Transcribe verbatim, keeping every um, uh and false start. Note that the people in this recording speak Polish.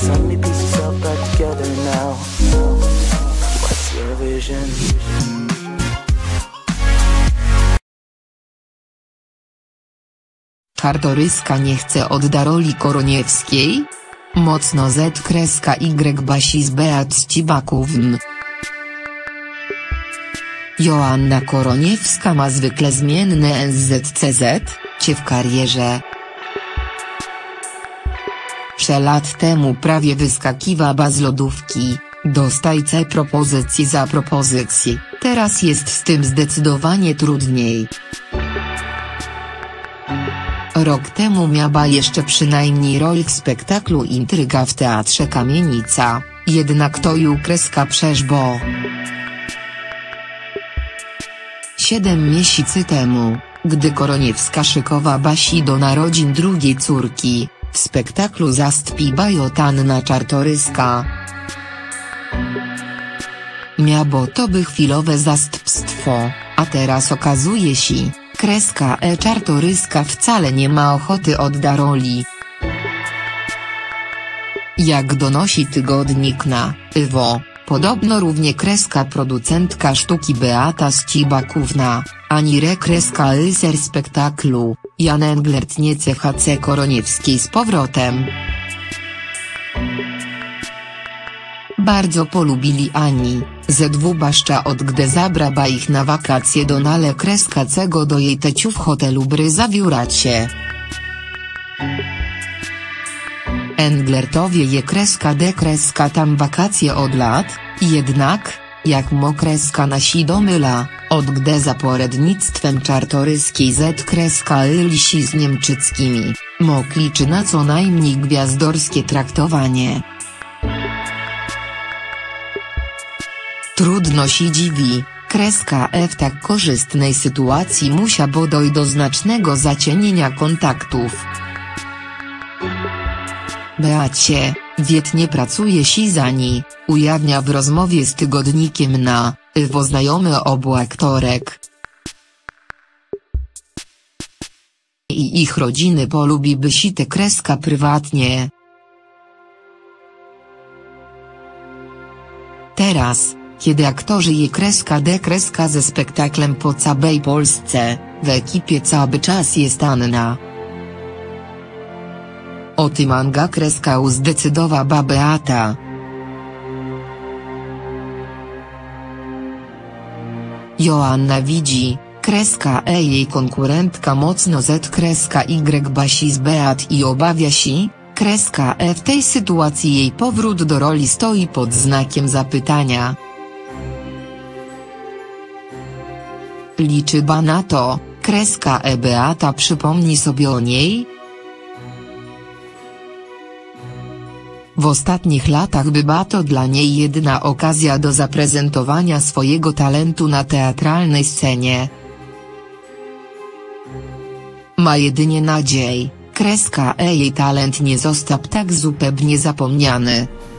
so many pieces all back together now. What's your vision? Czartoryska nie chce odda roli Koroniewskiej? Mocno Z kreska Y Basi z Beat Ścibakówn. Joanna Koroniewska ma zwykle zmienne S Z C Z, cie w karierze. Prze lat temu prawie wyskakiwała z lodówki, dostajce propozycji za propozycję, teraz jest z tym zdecydowanie trudniej. Rok temu miała jeszcze przynajmniej rolę w spektaklu Intryga w Teatrze Kamienica, jednak to ju kreska przeszło. Siedem miesięcy temu, gdy Koroniewska szykowała Basi do narodzin drugiej córki, w spektaklu zastąpiła Joanna Czartoryska. Miało to by chwilowe zastępstwo, a teraz okazuje się, kreska E Czartoryska wcale nie ma ochoty odda roli. Jak donosi tygodnik na Iwo, podobno równie kreska producentka sztuki Beata Ścibakówna, ani re kreska Iser spektaklu, Jan Englert nie C H C Koroniewskiej z powrotem. Bardzo polubili Ani, ze dwu baszcza od gdy zabrała ich na wakacje do nale kreska cego do jej teciu w hotelu Bry zawióracie. Englertowie je kreska D kreska tam wakacje od lat, jednak, jak mo kreska nasi domyla, od gdy za porednictwem Czartoryskiej Z kreska Ylisi z Niemczyckimi, mo liczy na co najmniej gwiazdorskie traktowanie. Trudno się dziwi, kreska E w tak korzystnej sytuacji musiała dojść do znacznego zacienienia kontaktów. Beacie, wietnie pracuje się za ni, ujawnia w rozmowie z tygodnikiem na Iwo znajomy obu aktorek. I ich rodziny polubiby się tę kreska prywatnie. Teraz, kiedy aktorzy je kreska D kreska ze spektaklem po całej Polsce, w ekipie cały czas jest Anna. O tym Anga kreska U zdecydowała Beata. Joanna widzi, kreska E jej konkurentka mocno Z kreska Y Basi z Beat i obawia się, kreska E w tej sytuacji jej powrót do roli stoi pod znakiem zapytania. Liczyba na to, kreska E Beata przypomni sobie o niej? W ostatnich latach była to dla niej jedyna okazja do zaprezentowania swojego talentu na teatralnej scenie. Ma jedynie nadzieję, kreska E jej talent nie został tak zupełnie zapomniany.